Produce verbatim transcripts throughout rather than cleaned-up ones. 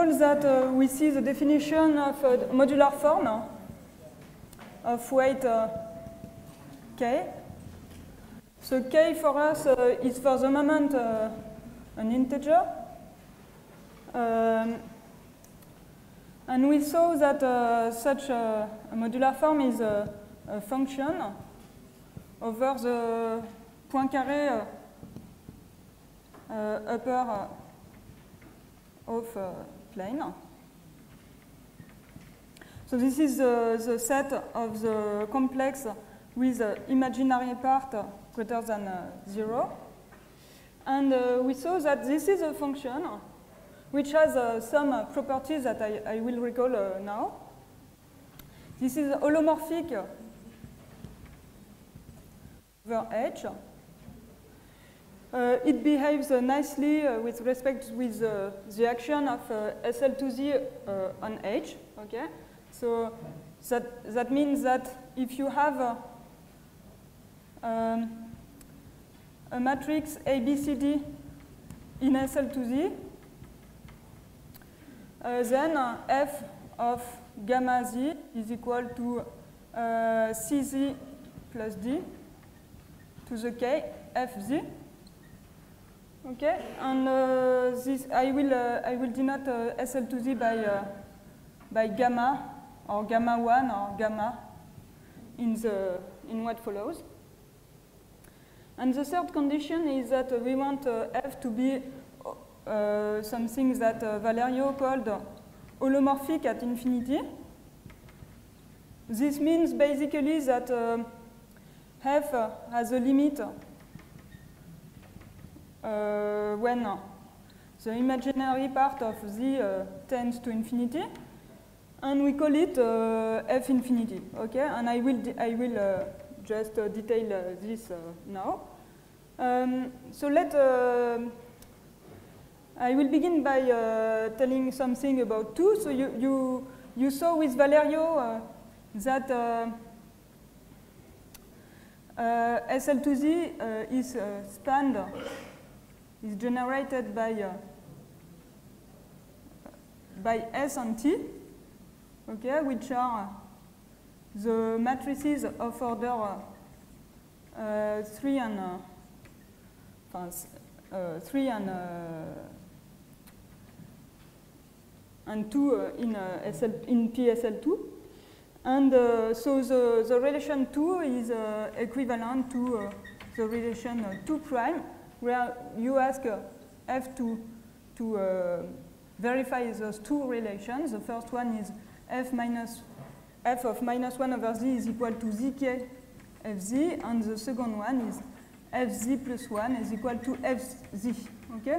recall that uh, we see the definition of a modular form of weight uh, k. So k for us uh, is for the moment uh, an integer. Um, and we saw that uh, such a, a modular form is a, a function over the Poincaré uh, uh, upper uh, of uh, plane. So this is uh, the set of the complex with the imaginary part greater than uh, zero. And uh, we saw that this is a function which has uh, some uh, properties that I, I will recall uh, now. This is holomorphic over H. Uh, it behaves uh, nicely uh, with respect with uh, the action of uh, S L to Z uh, on H. Okay, so that that means that if you have uh, um, a matrix A B C D in S L to Z, uh, then uh, f of gamma z is equal to uh, C Z plus D to the k f z. Okay, and uh, this I will uh, I will denote uh, S L to Z by uh, by gamma or gamma one or gamma in the in what follows. And the third condition is that uh, we want uh, f to be uh, something that uh, Valerio called holomorphic at infinity. This means basically that uh, f uh, has a limit Uh, when the imaginary part of z uh, tends to infinity, and we call it uh, f infinity. Okay, and I will I will uh, just uh, detail uh, this uh, now. Um, so let uh, I will begin by uh, telling something about two. So you you you saw with Valerio uh, that uh, uh, S L to Z uh, is uh, spanned. Is generated by uh, by S and T, okay, which are the matrices of order uh, uh, three and uh, uh, three and uh, and two uh, in uh, S L in P S L two, and uh, so the the relation two is uh, equivalent to uh, the relation uh, two prime, where you ask uh, f to, to uh, verify those two relations. The first one is f minus f of minus one over z is equal to zk fz, and the second one is fz plus one is equal to fz. Okay.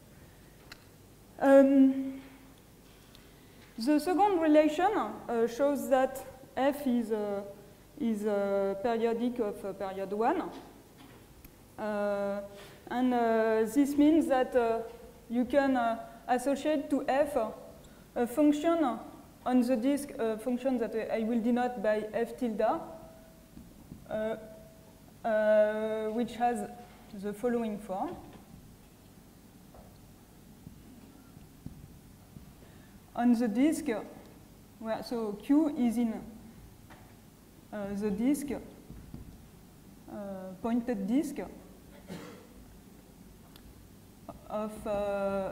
Um, the second relation uh, shows that f is uh, is uh, periodic of uh, period one. Uh, And uh, this means that uh, you can uh, associate to f uh, a function on the disk, a function that I will denote by f tilde, uh, uh, which has the following form. On the disk, well, so Q is in uh, the disk, uh, pointed disk, of uh,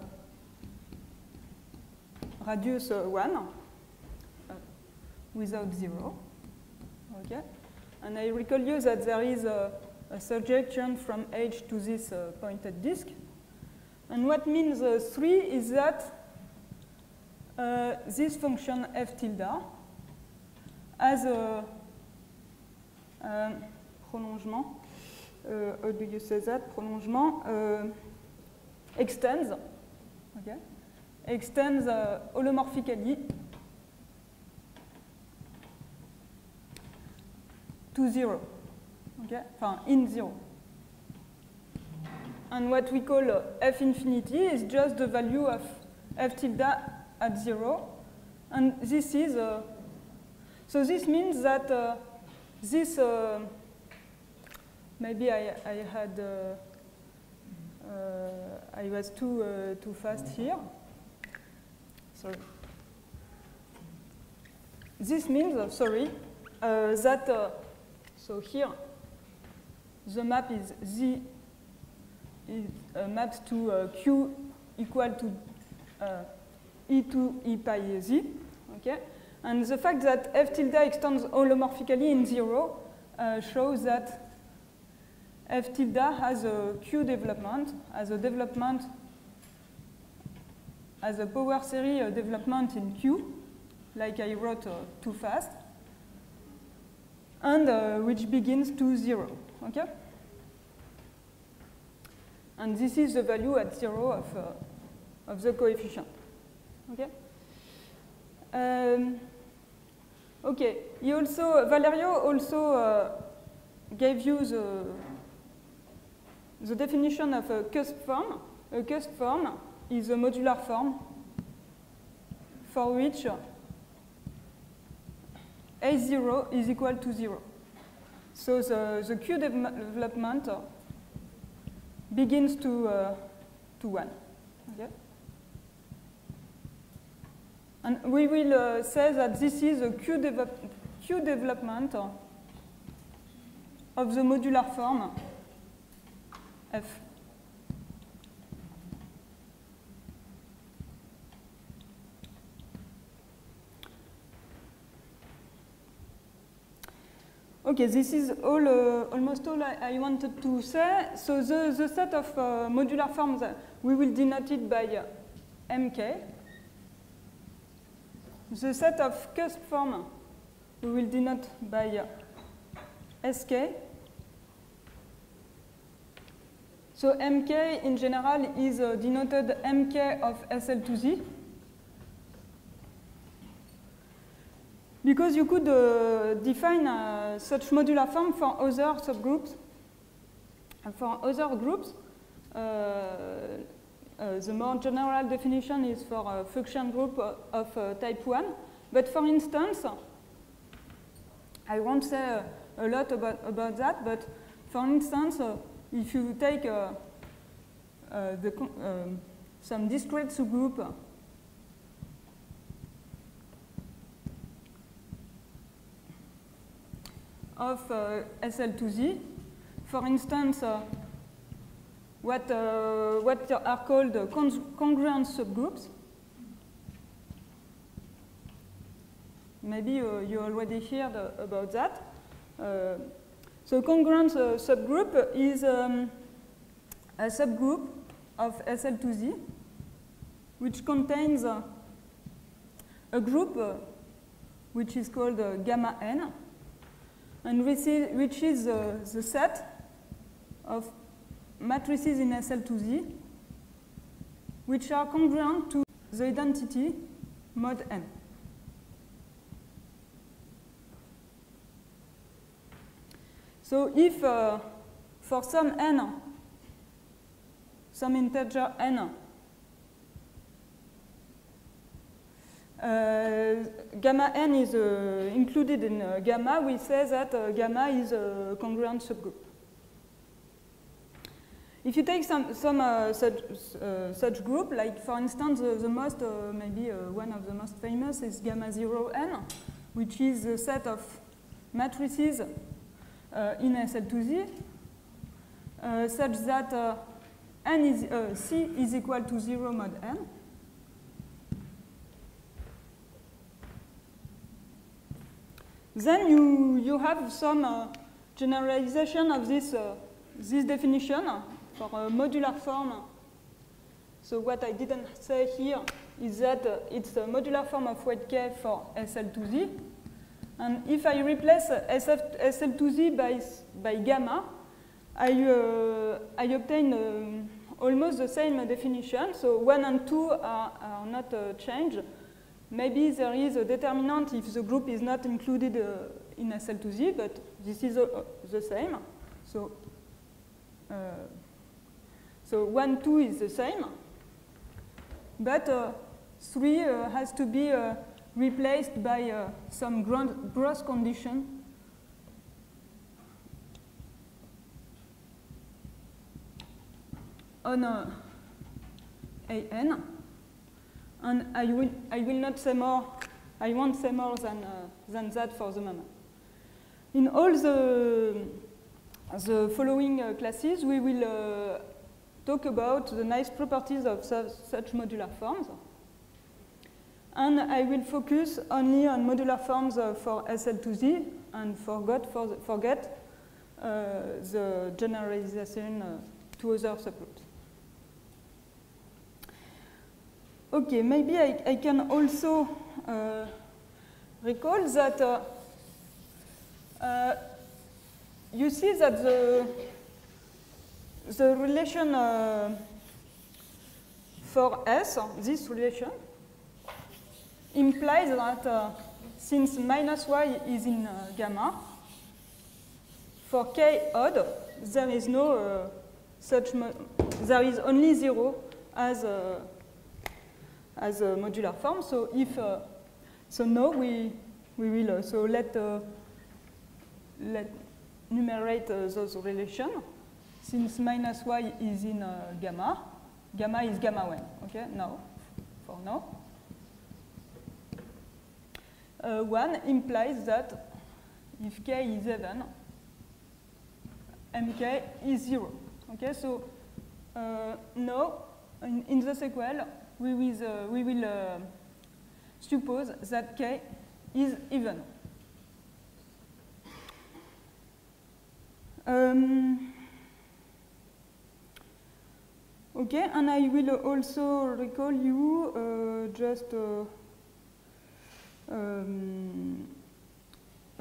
radius uh, one uh, without zero. Okay, and I recall you that there is a, a surjection from H to this uh, pointed disk, and what means uh, three is that uh, this function f tilde has a um, prolongement. Uh, how do you say that? Prolongement. Uh, extends, okay, extends uh, holomorphically to zero, okay, enfin, in zero. And what we call uh, f infinity is just the value of f tilde at zero, and this is, uh, so this means that uh, this, uh, maybe I, I had, uh, Uh, I was too uh, too fast here. sorry. This means, uh, sorry, uh, that, uh, so here, the map is Z is uh, maps to uh, Q equal to uh, E to E pi Z, okay? And the fact that F tilde extends holomorphically in zero uh, shows that F tilde has a Q development, has a development, has a power series uh, development in Q, like I wrote uh, too fast, and uh, which begins to zero, okay? And this is the value at zero of, uh, of the coefficient, okay? Um, okay, he also, Valerio also uh, gave you the, the definition of a cusp form. A cusp form is a modular form for which A zero is equal to zero. So the, the Q development begins to, uh, to one. Okay? And we will uh, say that this is a Q, dev Q development of the modular form F. Okay, this is all, uh, almost all I, I wanted to say. So the, the set of uh, modular forms, uh, we will denote it by uh, M K. The set of cusp form, we will denote by uh, S K. So M K in general is uh, denoted M K of S L to Z. Because you could uh, define uh, such modular form for other subgroups. And for other groups, uh, uh, the more general definition is for a function group of uh, type one. But for instance, I won't say uh, a lot about, about that, but for instance, uh, if you take uh, uh, the, um, some discrete subgroup of uh, S L to Z, for instance, uh, what, uh, what are called uh, congruent subgroups. Maybe uh, you already heard uh, about that. Uh, so congruent uh, subgroup is um, a subgroup of S L to Z, which contains uh, a group uh, which is called uh, gamma n, and which is uh, the set of matrices in S L to Z which are congruent to the identity mod n. So if uh, for some n, some integer n, Uh, gamma n is uh, included in uh, gamma, we say that uh, gamma is a congruent subgroup. If you take some, some uh, such, uh, such group, like for instance, uh, the most, uh, maybe uh, one of the most famous is gamma zero n, which is a set of matrices uh, in S L to Z, uh, such that uh, n is, uh, C is equal to zero mod n. Then you, you have some uh, generalization of this, uh, this definition for a modular form. So what I didn't say here is that uh, it's a modular form of weight k for S L to Z. And if I replace uh, S L to Z by, by gamma, I, uh, I obtain um, almost the same definition. So one and two are, are not uh, changed. Maybe there is a determinant if the group is not included uh, in S L to Z, but this is uh, the same. So, uh, so one, two is the same. But uh, three uh, has to be uh, replaced by uh, some gross condition. On uh, A n. And I will, I will not say more, I won't say more than, uh, than that for the moment. In all the, the following uh, classes, we will uh, talk about the nice properties of su such modular forms. And I will focus only on modular forms uh, for S L two Z and forgot, for the, forget uh, the generalization uh, to other subgroups. Okay, maybe I, I can also uh, recall that uh, uh, you see that the, the relation uh, for S, this relation, implies that uh, since minus y is in uh, gamma, for k odd, there is no uh, such, there is only zero as a, as a modular form. So if, uh, so now we, we will, uh, so let, uh, let numerate uh, those relations. Since minus y is in uh, gamma, gamma is gamma one, okay, now, for now. Uh, one implies that if k is even, mk is zero. Okay, so uh, now in, in the sequel we will, uh, we will uh, suppose that k is even. Um, okay, and I will also recall you uh, just. Uh, Um, uh,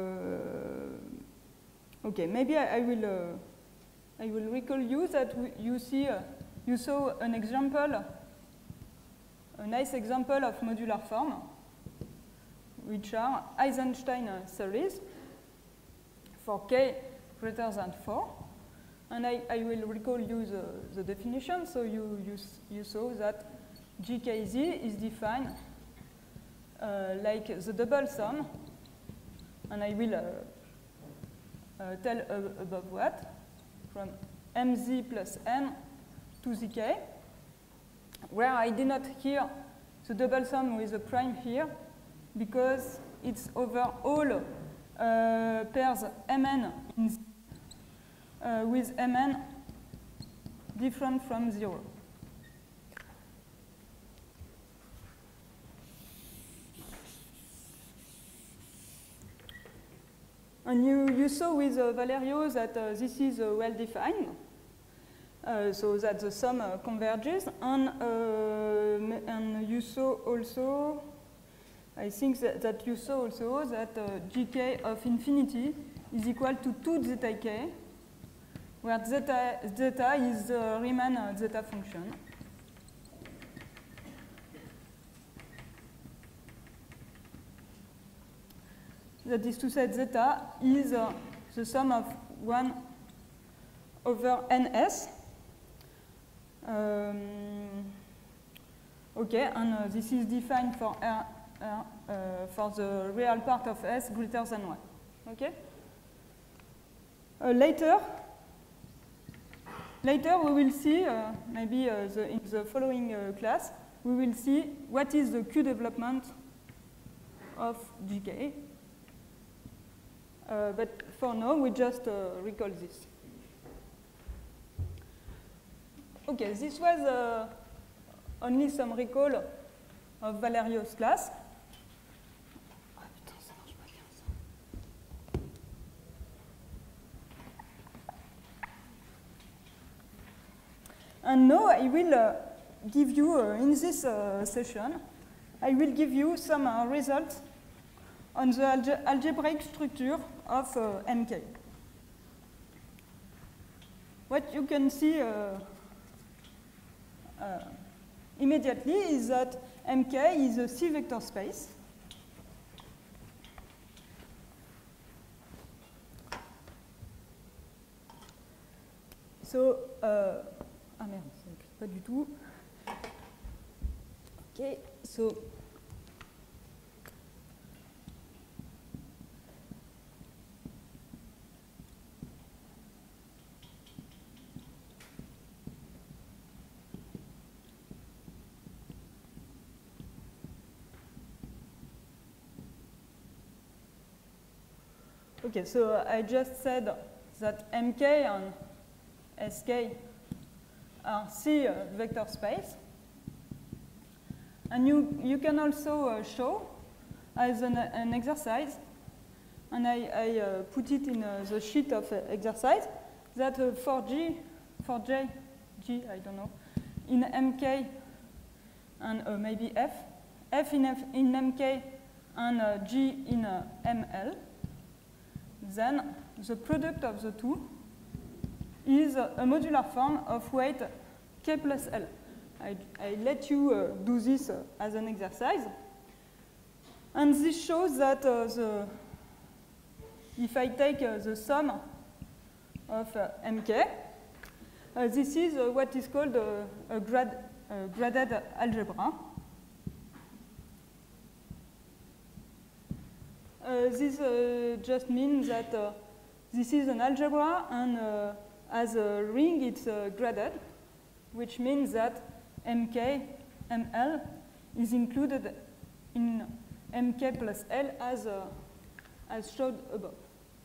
okay, maybe I, I will uh, I will recall you that we, you see uh, you saw an example, a nice example of modular form, which are Eisenstein series for k greater than four, and I, I will recall you the, the definition. So you you you saw that G K Z is defined Uh, like the double sum, and I will uh, uh, tell uh, above what, from mz plus n to zk, where I did not hear the double sum with a prime here, because it's over all uh, pairs mn in z, uh, with mn different from zero. And you, you saw with uh, Valerio that uh, this is uh, well defined, uh, so that the sum uh, converges. And, uh, and you saw also, I think that, that you saw also that uh, gk of infinity is equal to two zeta k, where zeta, zeta is the Riemann uh, zeta function. That is to say, zeta is uh, the sum of one over ns. Um, okay, and uh, this is defined for R, R uh, for the real part of S greater than one. Okay. Uh, later, later we will see, uh, maybe uh, the, in the following uh, class, we will see what is the Q development of G K. Uh, but for now, we just uh, recall this. Okay, this was uh, only some recall of Valerio's class. Ah, putain, ça marche pas bien, ça. And now I will uh, give you, uh, in this uh, session, I will give you some uh, results on the alge algebraic structure of uh, M K. What you can see uh, uh, immediately is that M K is a C vector space. So, uh, ah merde, ça n'écrit pas du tout. Okay, so Okay, so I just said that M K and S K are C uh, vector space. And you, you can also uh, show as an, an exercise, and I, I uh, put it in uh, the sheet of uh, exercise, that uh, for G, for J, G, I don't know, in M K and uh, maybe F, F in, F in M K and uh, G in uh, M L, then the product of the two is a, a modular form of weight K plus L. I, I let you uh, do this uh, as an exercise. And this shows that uh, the, if I take uh, the sum of uh, M K, uh, this is uh, what is called a, a, grad, a graded algebra. Uh, this uh, just means that uh, this is an algebra, and uh, as a ring it's uh, graded, which means that M K, M L is included in M K plus L as, uh, as showed above.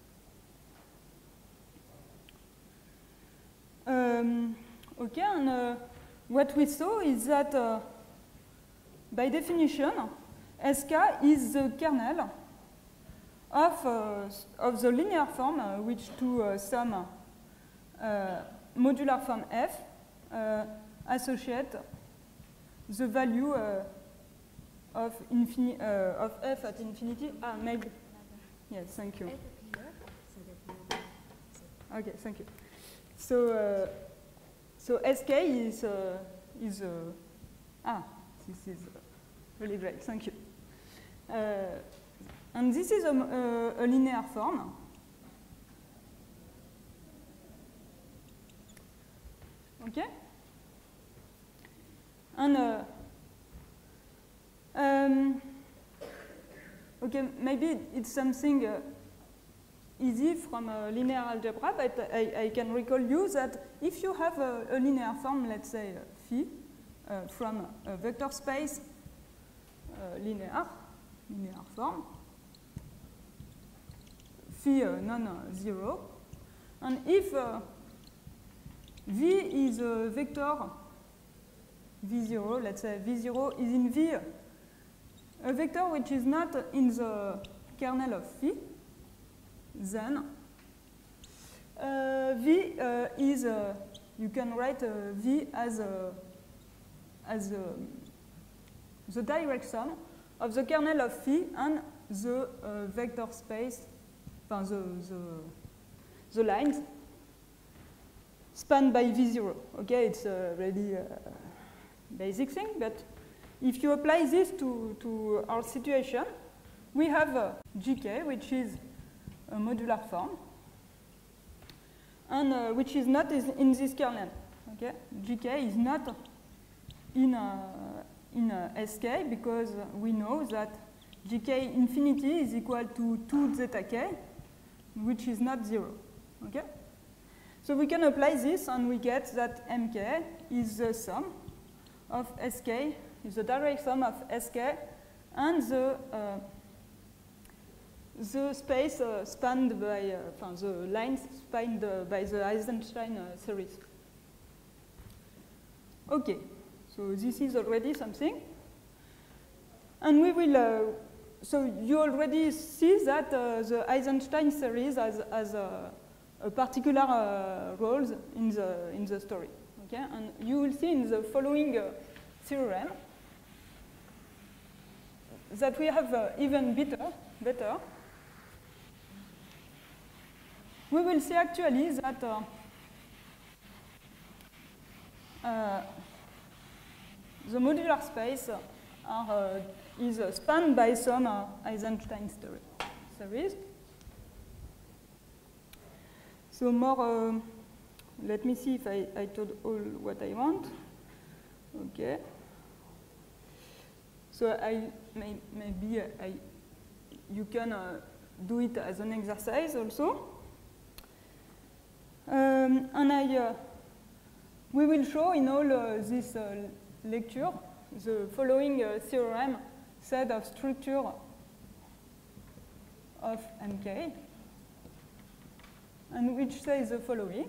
Um, okay, and uh, what we saw is that uh, by definition, S K is the kernel of, uh, of the linear form uh, which to uh, some uh, modular form F uh, associate the value uh, of, infini uh, of F at infinity. Ah, maybe. Yes, thank you. Okay, thank you. So, uh, so S K is, uh, is uh, ah, this is really great, thank you. Uh, and this is a, a, a linear form. Okay? And uh, um, okay, maybe it's something uh, easy from a linear algebra, but I, I can recall you that if you have a, a linear form, let's say uh, phi, uh, from a vector space uh, linear, linear form, phi uh, non-zero, and if uh, V is a vector V zero, let's say V zero is in V, a vector which is not in the kernel of phi, then uh, V uh, is, uh, you can write uh, V as, a, as a, the direct sum of the kernel of phi and the uh, vector space, enfin the, the, the lines spanned by V zero. Okay, it's a really uh, basic thing, but if you apply this to, to our situation, we have uh, G K, which is a modular form, and uh, which is not is in this kernel. Okay, G K is not in uh, in uh, S K because we know that G K infinity is equal to two zeta k, which is not zero. Okay, so we can apply this, and we get that M K is the sum of S K, is the direct sum of S K and the uh, the space uh, spanned by, uh, the lines spanned uh, by the Eisenstein uh, series. Okay, so this is already something. And we will, uh, so you already see that uh, the Eisenstein series has, has a, a particular uh, role in the, in the story. Okay, and you will see in the following uh, theorem that we have uh, even better, better. We will see actually that uh, uh, the modular space are, uh, is uh, spanned by some uh, Eisenstein series. So more, uh, let me see if I, I told all what I want. Okay. So I may, maybe I, you can uh, do it as an exercise also. Um, and I, uh, we will show in all uh, this uh, lecture the following uh, theorem set of structure of M K. and which says the following.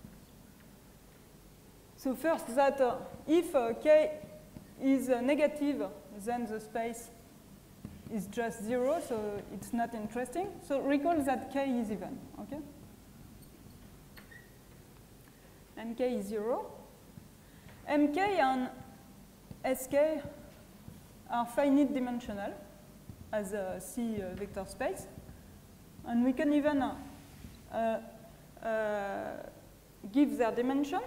So first that uh, if uh, k is uh, negative, then the space is just zero, so it's not interesting. So recall that k is even, okay? And k is zero. M K and S K are finite dimensional as a C uh, vector space. And we can even uh, uh, uh, give their dimension.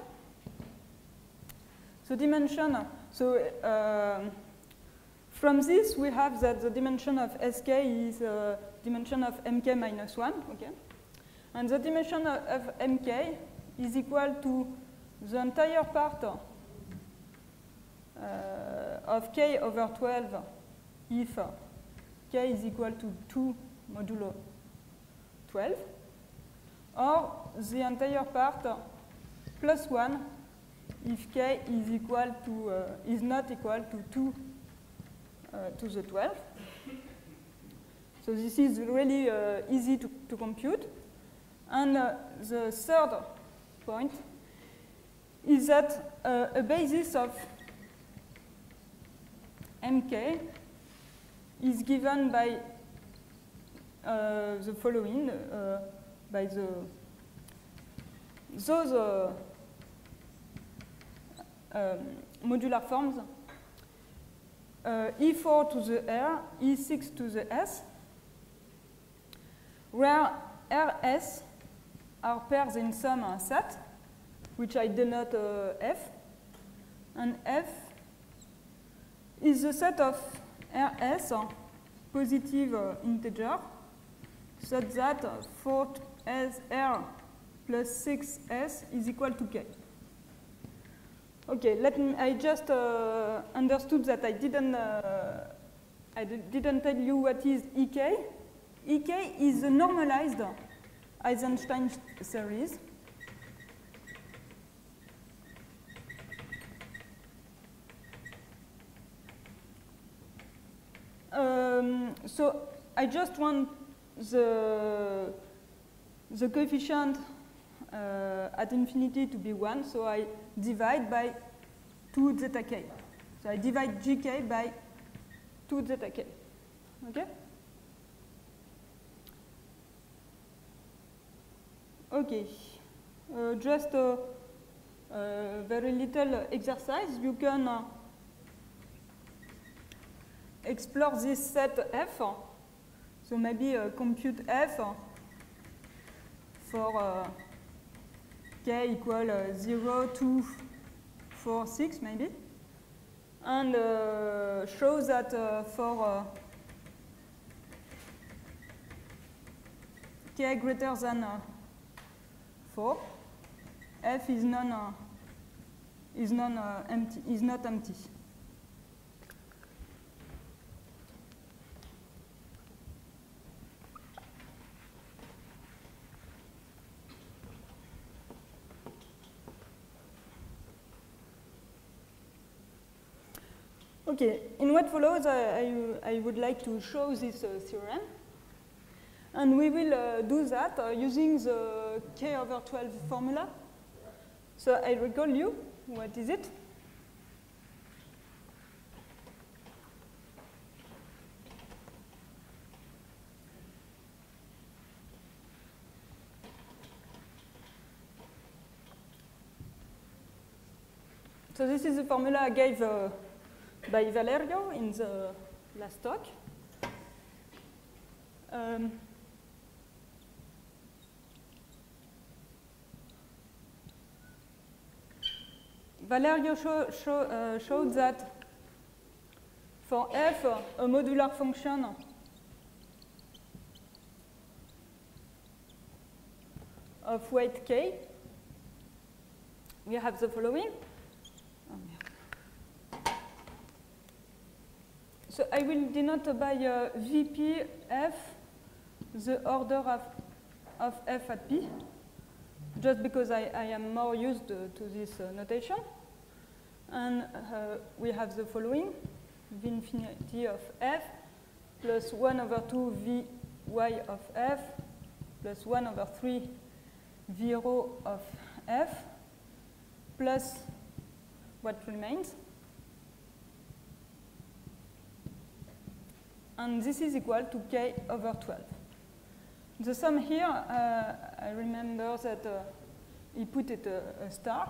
So dimension, so uh, from this we have that the dimension of S K is uh, dimension of M K minus one, okay? And the dimension of, of M K is equal to the entire part uh, of K over twelve if uh, K is equal to two modulo twelve, or the entire part uh, plus one if K is equal to uh, is not equal to two uh, to the twelve. So this is really uh, easy to, to compute. And uh, the third point is that uh, a basis of M K is given by uh, the following, uh, by the those uh, um, modular forms, uh, E four to the R, E six to the S, where R S are pairs in some uh, set, which I denote uh, F, and F is the set of R S, uh, positive uh, integer, such that uh, four S R plus six S is equal to K. Okay, let me, I just uh, understood that I didn't, uh, I didn't tell you what is E K. E K is a normalized Eisenstein series. Um, so I just want the, the coefficient uh, at infinity to be one, so I divide by two zeta k. So I divide G K by two zeta k. Okay? Okay. Uh, just a, a very little exercise. You can uh, explore this set F. So maybe uh, compute F for uh, K equal uh, zero, two, four, six maybe. And uh, show that uh, for uh, K greater than uh, four, F is non uh, is non uh, empty is not empty. Okay, in what follows, I, I, I would like to show this uh, theorem. And we will uh, do that uh, using the K over twelve formula. So I recall you, what is it? So this is the formula I gave uh, by Valerio in the last talk. Um, Valerio show, show, uh, showed that for F, a modular function of weight K, we have the following. So I will denote by uh, V P F the order of, of F at P, just because I, I am more used to, to this uh, notation. And uh, we have the following, V infinity of F plus one over two V y of F plus one over three V rho of F plus what remains. And this is equal to K over twelve. The sum here, uh, I remember that uh, he put it a, a star.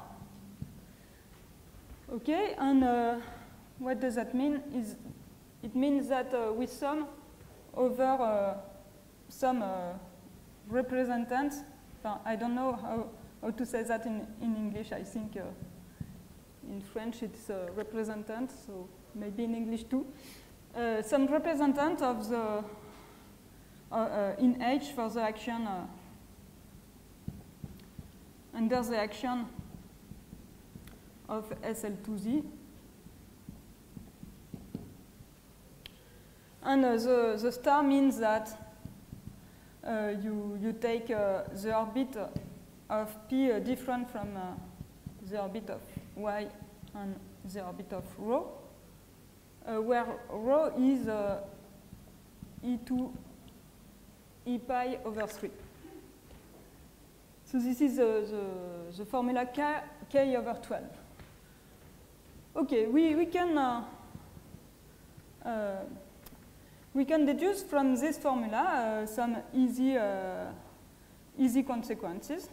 Okay, and uh, what does that mean? Is it means that uh, we sum over uh, some uh, representants. I don't know how, how to say that in, in English. I think uh, in French it's a representant, so maybe in English too. Uh, some representant of the uh, uh, in H for the action uh, under the action of S L two Z. And uh, the, the star means that uh, you, you take uh, the orbit of P uh, different from uh, the orbit of Y and the orbit of rho, uh, where rho is uh, E two E pi over three. So this is uh, the, the formula K, K over twelve. Okay, we, we can uh, uh, we can deduce from this formula uh, some easy uh, easy consequences.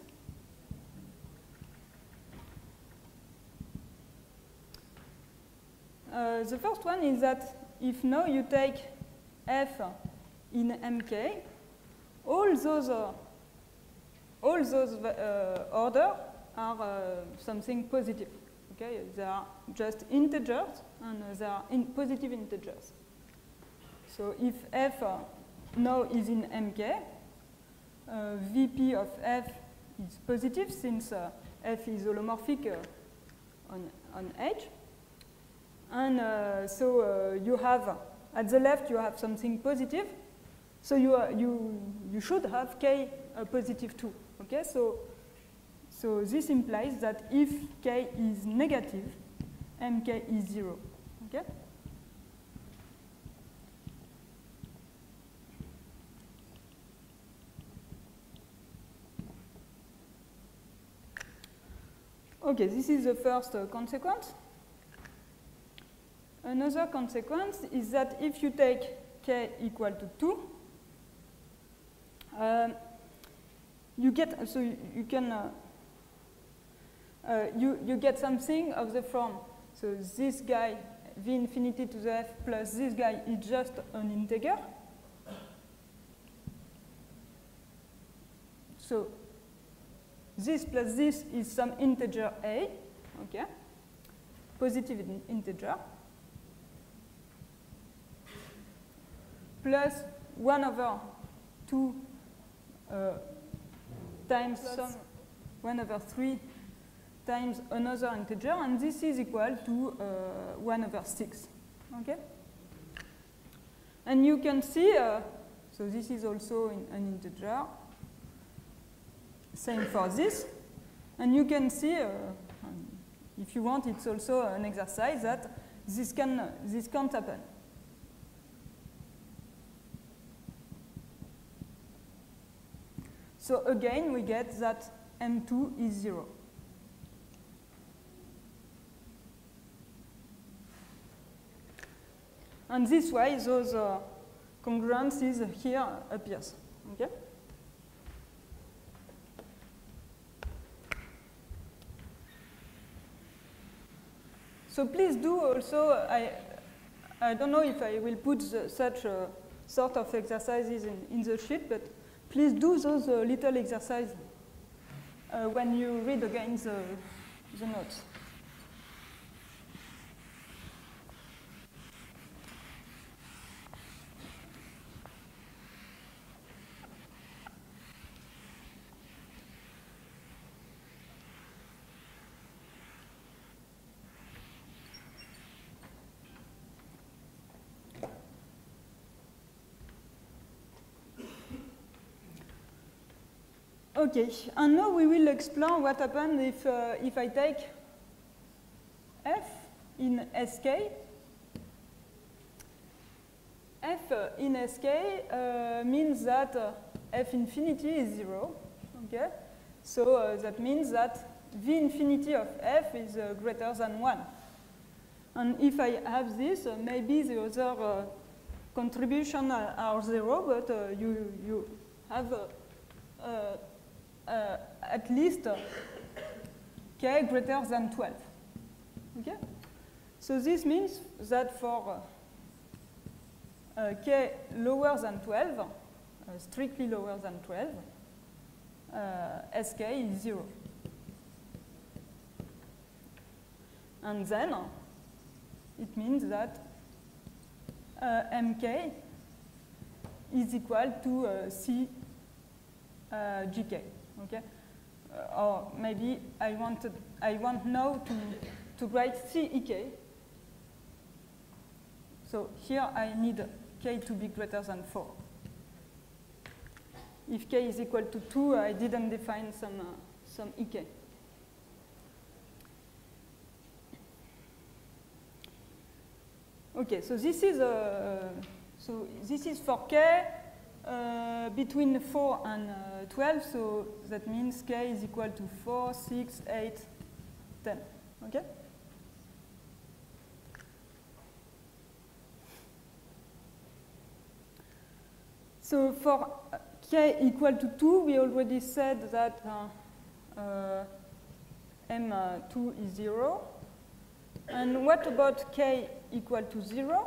Uh, the first one is that if now you take F in M K, all those uh, all those uh, order are uh, something positive. Okay, they are just integers and uh, they are in positive integers. So if F uh, now is in M K, uh, V P of F is positive since uh, F is holomorphic uh, on, on H. And uh, so uh, you have, at the left, you have something positive. So you, uh, you, you should have K uh, positive too. Okay, so, so this implies that if K is negative, M K is zero. Okay? Okay, this is the first uh, consequence. Another consequence is that if you take K equal to two, uh, you get, so you, you can, uh, uh, you, you get something of the form. So this guy, V infinity to the F plus this guy is just an integer. So this plus this is some integer A, okay, positive in integer, plus one over two uh, times plus some one over three times another integer, and this is equal to uh, one over six. Okay? And you can see, uh, so this is also in an integer. Same for this. And you can see, uh, if you want, it's also an exercise that this, can, this can't happen. So again, we get that M two is zero. And this way, those uh, congruences here appears. Okay? So please do also, I, I don't know if I will put the, such uh, sort of exercises in, in the sheet, but please do those uh, little exercises uh, when you read again the, the notes. Okay, and now we will explore what happens if, uh, if I take F in S K. F uh, in S K uh, means that uh, F infinity is zero, okay? So uh, that means that V infinity of f is uh, greater than one. And if I have this, uh, maybe the other uh, contribution are, are zero, but uh, you, you have uh, uh, uh, at least uh, k greater than twelve. Okay? So this means that for uh, uh, k lower than twelve, uh, strictly lower than twelve, uh, S K is zero. And then uh, it means that uh, M K is equal to uh, C uh, G K. Okay? Uh, or maybe I wanted I want now to to write C E K. So here I need k to be greater than four. If k is equal to two, I didn't define some uh, some E K. Okay, so this is uh, so this is for k uh, between four and uh, twelve. So that means k is equal to four, six, eight, ten. Okay. So for k equal to two, we already said that uh, uh, M two is zero. And what about k equal to zero?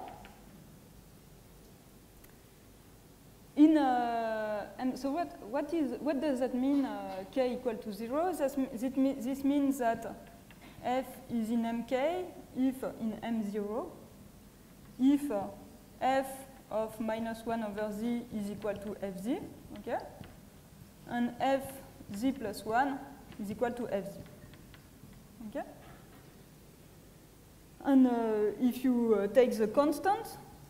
In uh, and so what what is what does that mean? Uh, k equal to zero. This, this means that f is in M K if in M zero, if uh, f of minus one over z is equal to fz, okay, and f z plus one is equal to fz, okay. And uh, if you uh, take the constant,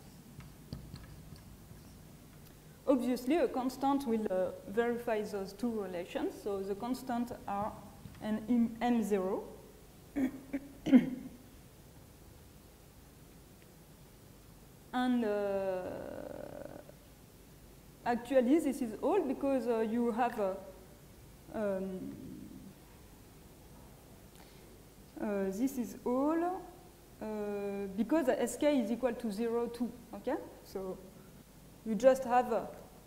obviously a constant will uh, verify those two relations. So the constants are an M zero. And uh, actually this is all because uh, you have a, um, uh, this is all Uh, because S K is equal to zero, two, okay? So you just have uh,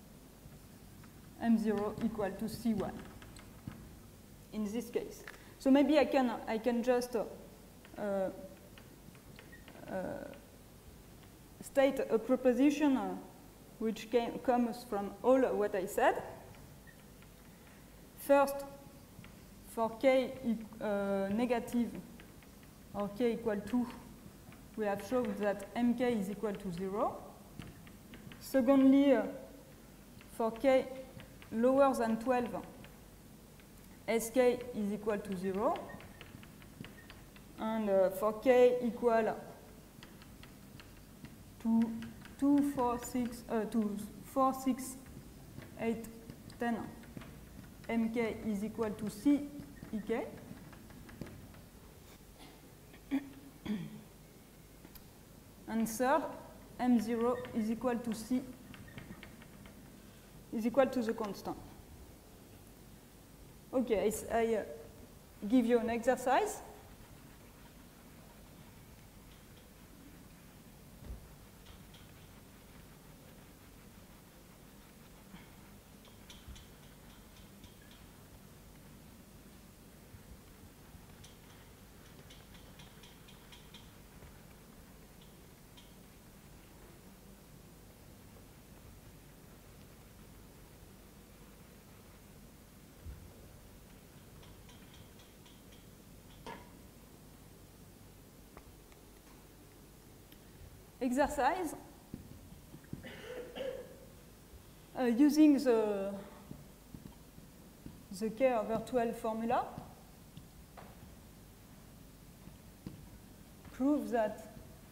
M zero equal to C one in this case. So maybe I can, I can just uh, uh, uh, state a proposition uh, which came, comes from all what I said. First, for k uh, negative or k equal to, we have shown that M K is equal to zero. Secondly, uh, for k lower than twelve, S K is equal to zero. And uh, for k equal to two, four, six, uh, to four, six, eight, ten, M K is equal to C E K. And third, M zero is equal to C, is equal to the constant. Okay, I uh, give you an exercise. Exercise uh, using the, the k over twelve formula, prove that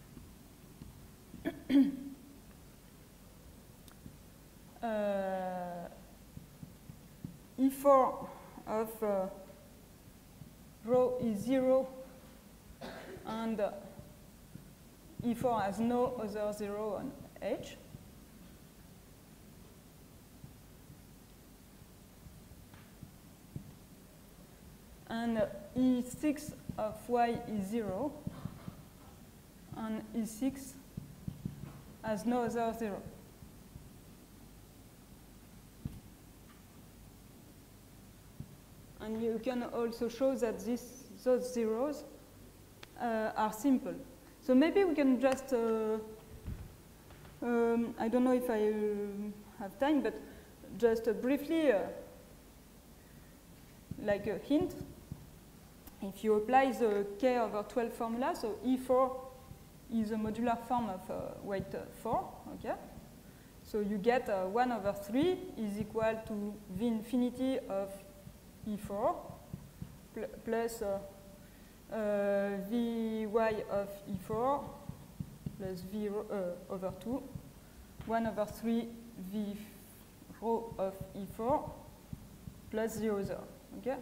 uh, E four of uh, rho is zero and uh, E four has no other zero on H. and E six of y is zero, and E six has no other zero. And you can also show that this, those zeros uh, are simple. So maybe we can just, uh, um, I don't know if I uh, have time, but just uh, briefly, uh, like a hint, if you apply the k over twelve formula, so E four is a modular form of uh, weight uh, four, okay? So you get uh, one over three is equal to V infinity of E four pl plus uh, uh, Vy of E four plus V uh, over two, one over three V rho of E four plus the other, okay?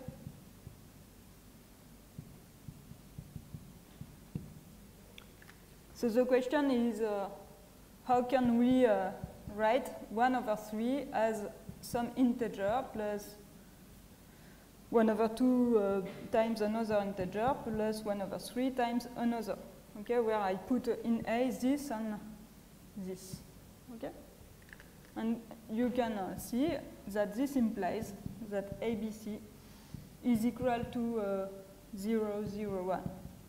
So the question is, uh, how can we uh, write one over three as some integer plus one over two uh, times another integer plus one over three times another, okay, where I put in A this and this, okay? And you can uh, see that this implies that A B C is equal to uh, zero, zero, one.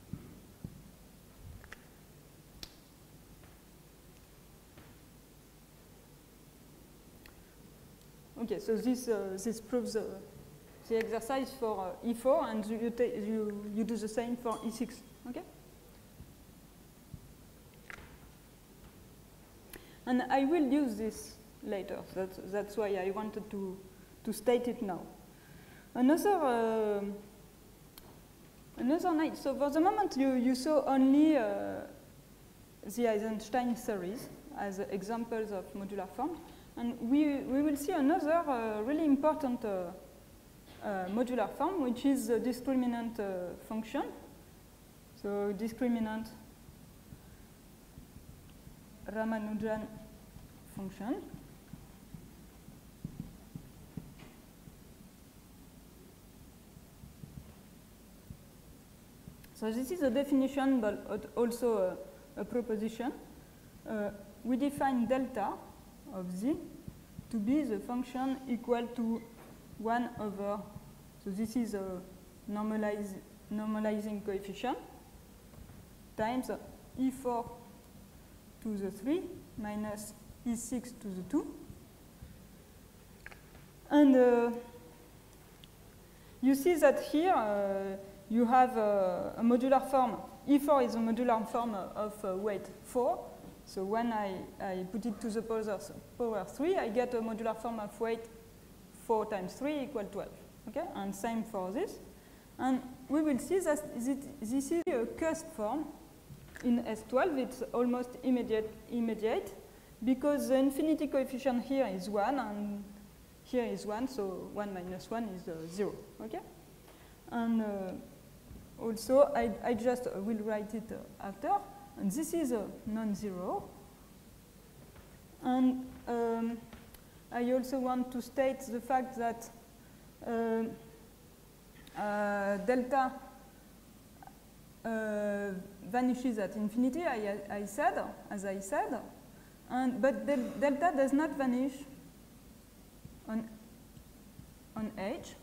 Okay, so this, uh, this proves uh, the exercise for uh, E four, and you, you, you do the same for E six, okay? And I will use this later. That's, that's why I wanted to, to state it now. Another, uh, another night, so for the moment you, you saw only uh, the Eisenstein series as examples of modular forms. And we, we will see another uh, really important uh, uh, modular form, which is the discriminant uh, function. So discriminant Ramanujan function. So this is a definition, but also a, a proposition. Uh, we define delta of z to be the function equal to one over, so this is a normalize, normalizing coefficient, times E four to the three minus E six to the two. And uh, you see that here uh, you have a, a modular form. E four is a modular form of uh, weight four. So when I, I put it to the power, power three, I get a modular form of weight four times three equal twelve. Okay? And same for this. And we will see that this is a cusp form in S twelve. It's almost immediate, immediate because the infinity coefficient here is one and here is one, so one minus one is uh, zero. Okay? And uh, also, I, I just uh, will write it uh, after. And this is a non-zero. And um, I also want to state the fact that uh, uh, delta uh, vanishes at infinity, I, I said, as I said, and, but del delta does not vanish on, on H.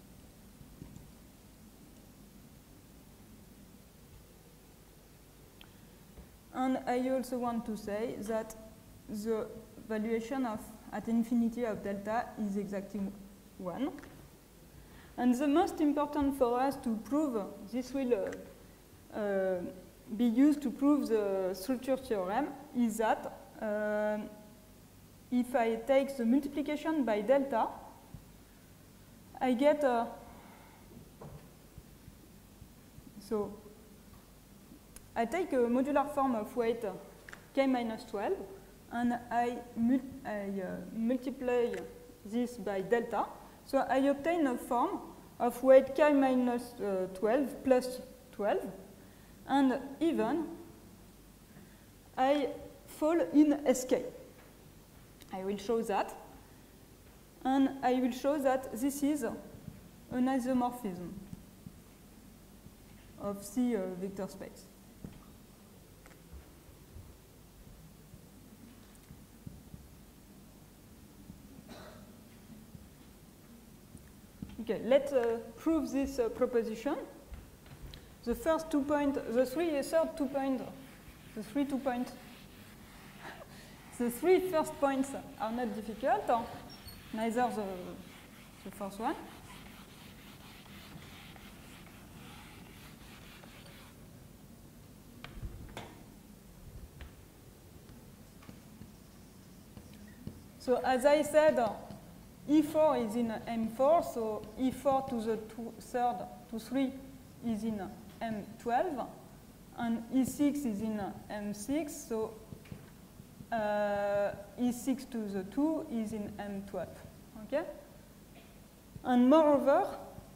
And I also want to say that the valuation of at infinity of delta is exactly one. And the most important for us to prove, this will uh, uh, be used to prove the structure theorem, is that uh, if I take the multiplication by delta, I get a, so I take a modular form of weight k minus twelve, and I, mul I uh, multiply this by delta. So I obtain a form of weight k minus uh, twelve plus twelve, and even I fall in S K. I will show that. And I will show that this is an isomorphism. of C uh, vector space. Okay, let's uh, prove this uh, proposition. The first two points, the three third two points, the three two points, the three first points are not difficult, or neither the, the first one. So as I said, E four is in M four, so E four to the two, third to three is in M twelve, and E six is in M six, so uh, E six to the two is in M twelve. Okay? And moreover,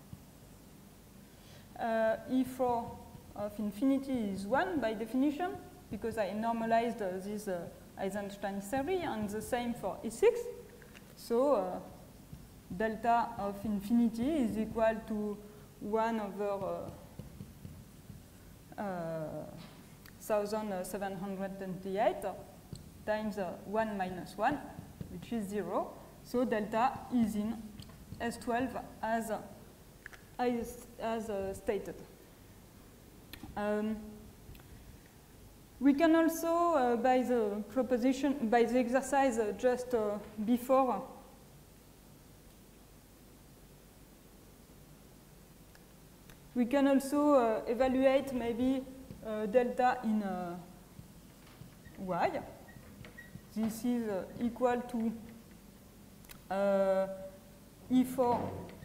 uh, E four of infinity is one by definition, because I normalized uh, this uh, Eisenstein theory, and the same for E six. So uh, delta of infinity is equal to one over uh, uh, one thousand seven hundred twenty-eight times uh, one minus one, which is zero. So delta is in S twelve as, uh, as, as uh, stated. Um, we can also, uh, by the proposition, by the exercise uh, just uh, before, we can also uh, evaluate maybe uh, delta in uh, y. This is uh, equal to uh, E four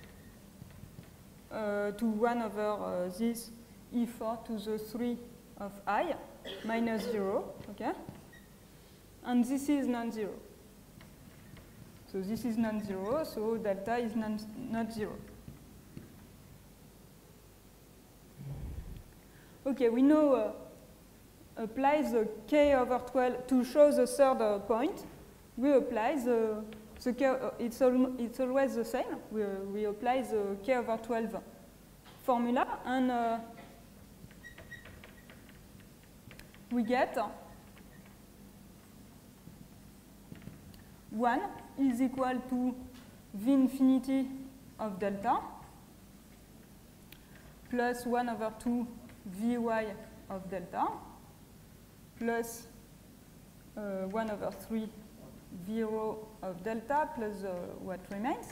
uh, to one over uh, this E four to the three of I minus zero, okay? And this is non-zero. So this is non-zero, so delta is non not zero. Okay, we know uh, apply the k over twelve to show the third uh, point. We apply the, the k, uh, it's, al it's always the same. We, uh, we apply the k over twelve formula, and uh, we get uh, one is equal to v infinity of delta plus one over two Vy of delta plus uh, one over three V rho of delta plus uh, what remains.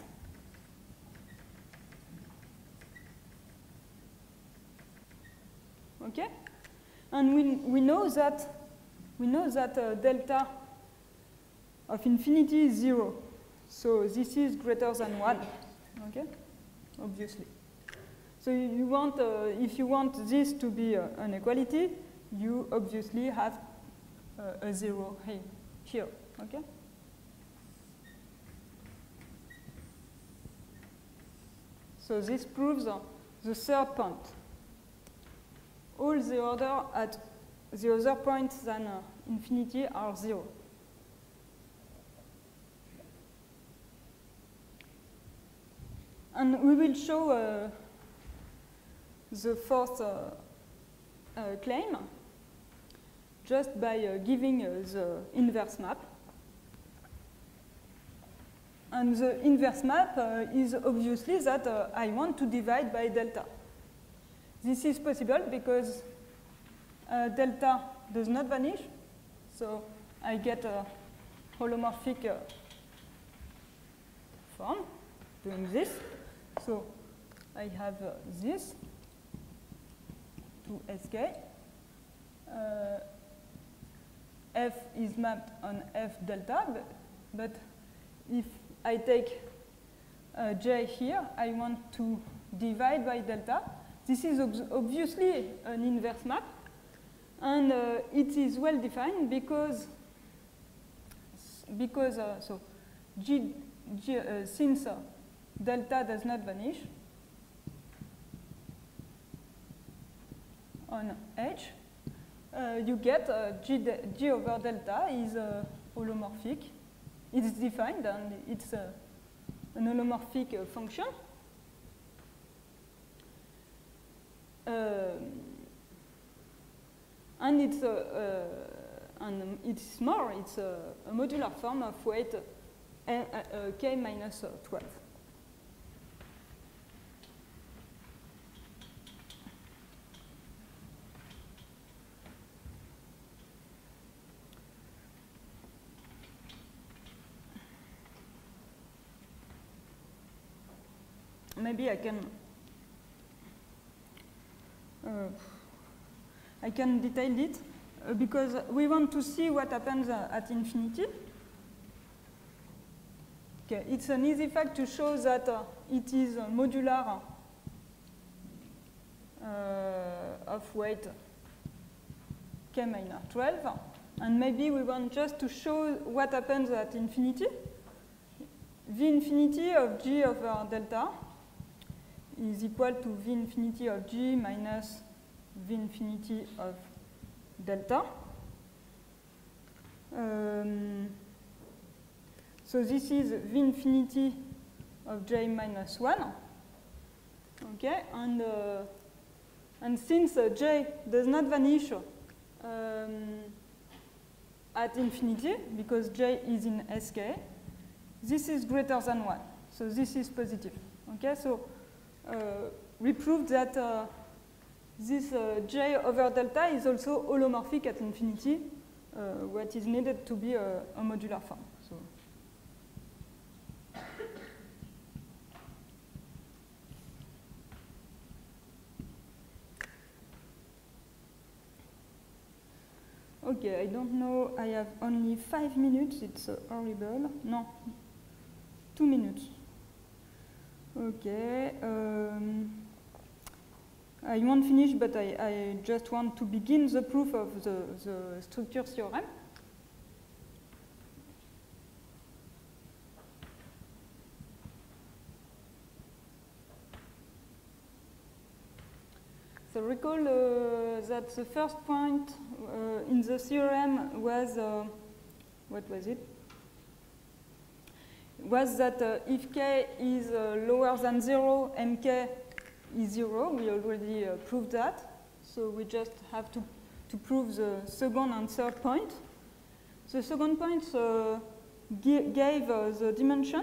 Okay? And we, we know that, we know that uh, delta of infinity is zero. So this is greater than one, okay? Obviously. So you want, uh, if you want this to be uh, an equality, you obviously have uh, a zero here, here, okay? So this proves uh, the third point. All the order at the other points than uh, infinity are zero. And we will show uh, the fourth uh, uh, claim just by uh, giving uh, the inverse map. And the inverse map uh, is obviously that uh, I want to divide by delta. This is possible because uh, delta does not vanish, so I get a holomorphic uh, form doing this. So I have uh, this to Sk. Uh, F is mapped on F delta, but, but if I take uh, J here, I want to divide by delta. This is ob obviously an inverse map, and uh, it is well defined because because uh, so G, G uh, since uh, delta does not vanish on H, uh, you get uh, G, G over delta is uh, holomorphic. It's defined and it's uh, an holomorphic uh, function. uh, and it's a, uh, and it's more. It's a, a modular form of weight uh, uh, k minus uh, twelve. Maybe I can uh, I can detail it uh, because we want to see what happens uh, at infinity. Okay, it's an easy fact to show that uh, it is uh, modular uh, of weight k minus twelve, and maybe we want just to show what happens at infinity. V infinity of g over delta is equal to V infinity of g minus V infinity of delta. Um, so this is V infinity of j minus one. Okay, and, uh, and since uh, j does not vanish um, at infinity, because j is in S K, this is greater than one. So this is positive. Okay, so Uh, we proved that uh, this uh, j over delta is also holomorphic at infinity, uh, what is needed to be a, a modular form. So. Okay, I don't know, I have only five minutes, it's uh, horrible. No, two minutes. Okay, um, I won't finish, but I, I just want to begin the proof of the, the structure theorem. So recall uh, that the first point uh, in the theorem was, uh, what was it? Was that uh, if k is uh, lower than zero, mk is zero. We already uh, proved that. So we just have to, to prove the second and third point. The second point uh, gave uh, the dimension.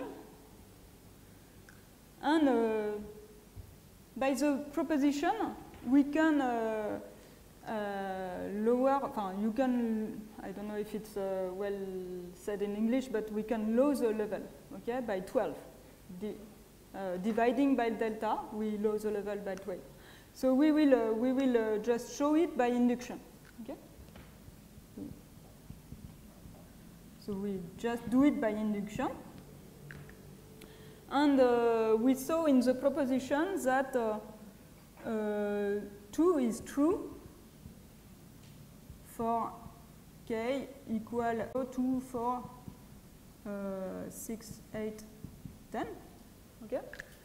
And uh, by the proposition, we can uh, uh, lower, enfin, you can, I don't know if it's uh, well said in English, but we can lower the level, okay, by twelve. Di uh, dividing by delta, we lower the level by twelve. So we will, uh, we will uh, just show it by induction, okay? So we just do it by induction. And uh, we saw in the proposition that uh, uh, two is true for k equal two, four, uh, six, eight, ten. Okay.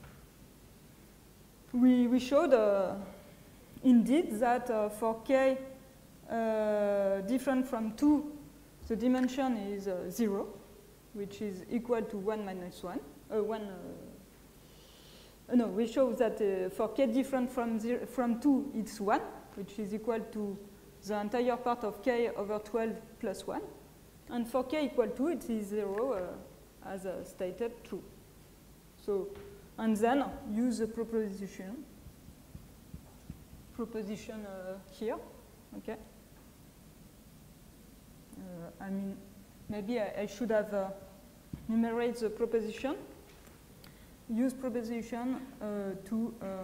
We we showed uh, indeed that uh, for k uh, different from two, the dimension is uh, zero, which is equal to one minus one. Uh, one. Uh, no, we show that uh, for k different from zero, from two, it's one, which is equal to the entire part of k over twelve plus one. And for k equal to, it is zero, uh, as uh, stated, true. So, and then use the proposition, proposition uh, here, okay? Uh, I mean, maybe I, I should have uh, numerate the proposition. Use proposition uh, to uh,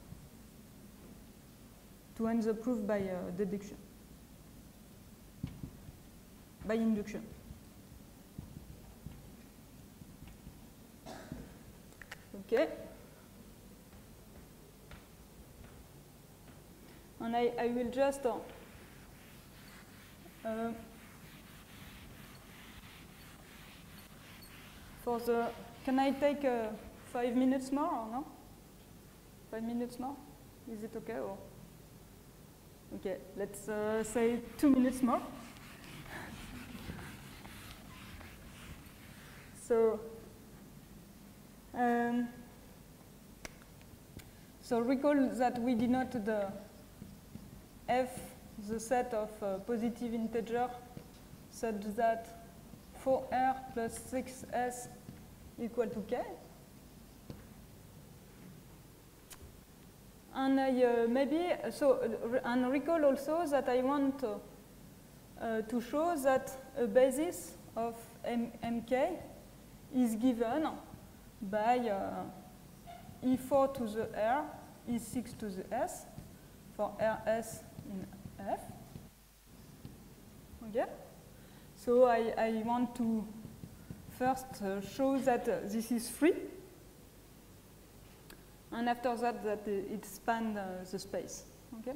to end the proof by uh, deduction, by induction. Okay. And I, I will just uh, uh, for the, can I take uh, five minutes more or no? Five minutes more? Is it okay? Or? Okay, let's uh, say two minutes more. So, um, so recall that we denote the, f the set of uh, positive integer such that four r plus six s equal to k. And I uh, maybe, so, uh, and recall also that I want uh, uh, to show that a basis of M mk is given by uh, e four to the r, e six to the s, for rs in F. Okay? So I, I want to first uh, show that uh, this is free, and after that, that it spans uh, the space. Okay?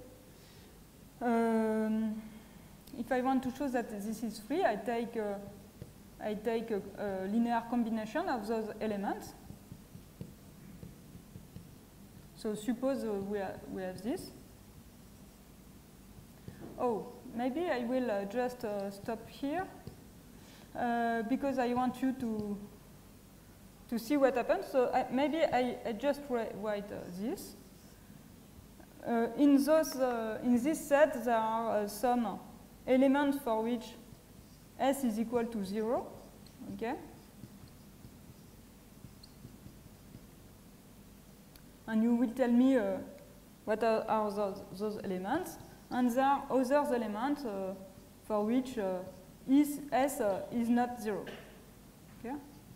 Um, if I want to show that this is free, I take, uh, I take a, a linear combination of those elements. So suppose uh, we, ha we have this. Oh, maybe I will uh, just uh, stop here uh, because I want you to to see what happens. So I, maybe I, I just write uh, this. Uh, in those uh, in this set, there are uh, some elements for which s is equal to zero. Okay. And you will tell me uh, what are, are those, those elements. And there are other elements uh, for which uh, is, S uh, is not zero. Okay?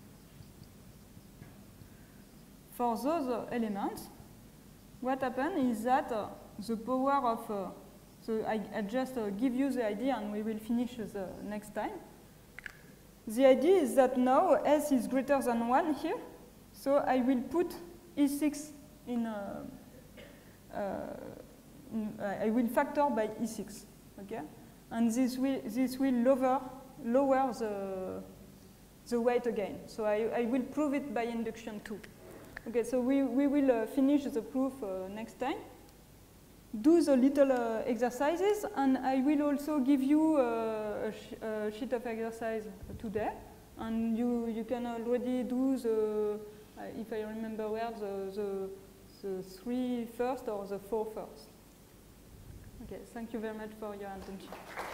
For those uh, elements, what happens is that uh, the power of, uh, so I, I just uh, give you the idea and we will finish the next time. The idea is that now S is greater than one here, so I will put E six in, uh, uh, in uh, I will factor by E six, okay? And this will, this will lower, lower the, the weight again. So I, I will prove it by induction too. Okay, so we, we will uh, finish the proof uh, next time. Do the little uh, exercises, and I will also give you uh, a, sh a sheet of exercise today, and you, you can already do the, uh, if I remember well, the, the, the three first or the four first. Okay, thank you very much for your attention.